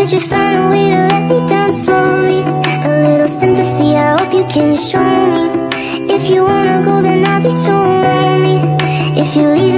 Could you find a way to let me down slowly? A little sympathy, I hope you can show me. If you wanna go, then I'll be so lonely. If you leave